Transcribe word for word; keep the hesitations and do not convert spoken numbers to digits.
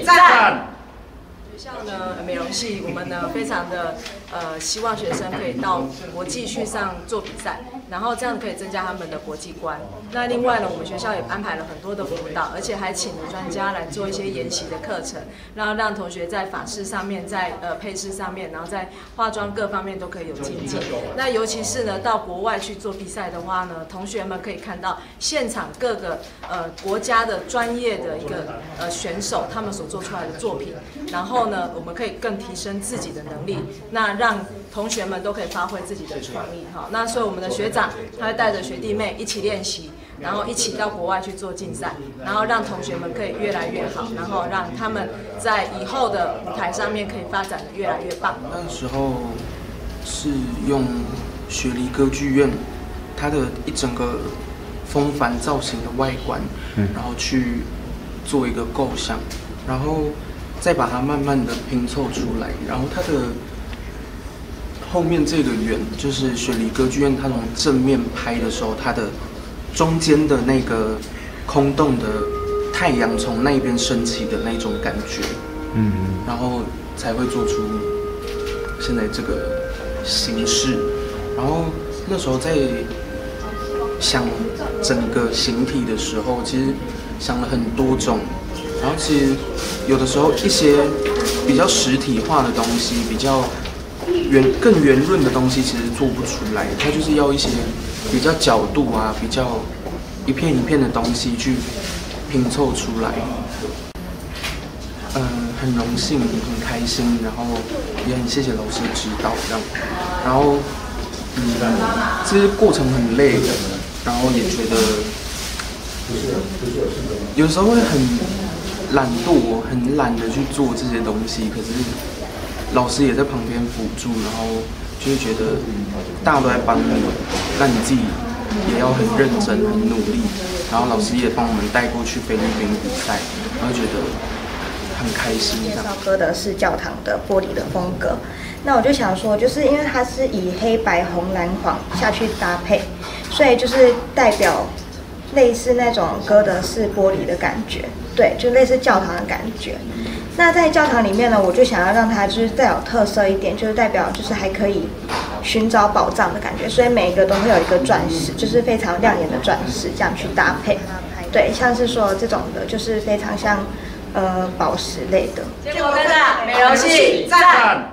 系赞。 学校呢，美容系我们呢非常的呃希望学生可以到国际去上做比赛，然后这样可以增加他们的国际观。那另外呢，我们学校也安排了很多的辅导，而且还请了专家来做一些研习的课程，然后让同学在发饰上面，在呃配饰上面，然后在化妆各方面都可以有精进。那尤其是呢到国外去做比赛的话呢，同学们可以看到现场各个呃国家的专业的一个呃选手他们所做出来的作品，然后呢我们可以更提升自己的能力，那让同学们都可以发挥自己的创意哈。那所以我们的学长他会带着学弟妹一起练习，然后一起到国外去做竞赛，然后让同学们可以越来越好，然后让他们在以后的舞台上面可以发展的越来越棒。 那时候是用雪梨歌剧院它的一整个风帆造型的外观，嗯、然后去做一个构想，然后再把它慢慢的拼凑出来，然后它的后面这个圆就是雪梨歌剧院，它从正面拍的时候，它的中间的那个空洞的太阳从那边升起的那种感觉，嗯，然后才会做出现在这个形式。然后那时候在想整个形体的时候，其实想了很多种。然后其实有的时候一些比较实体化的东西，比较圆更圆润的东西，其实做不出来。它就是要一些比较角度啊，比较一片一片的东西去拼凑出来。嗯、呃，很荣幸，很开心，然后也很谢谢老师的指导这样。然后嗯，其实过程很累的，然后也觉得有时候会很懒惰，很懒得去做这些东西，可是老师也在旁边辅助，然后就会觉得大家都在帮你，那你自己也要很认真、很努力。然后老师也帮我们带过去菲律宾比赛，然后觉得很开心。 介绍哥德式教堂的玻璃的风格，那我就想说，就是因为它是以黑白红蓝黄下去搭配，所以就是代表类似那种哥德式玻璃的感觉，对，就类似教堂的感觉。那在教堂里面呢，我就想要让它就是再有特色一点，就是代表就是还可以寻找宝藏的感觉，所以每一个都会有一个钻石，就是非常亮眼的钻石这样去搭配。对，像是说这种的，就是非常像呃宝石类的。 结果跟上美容系赞。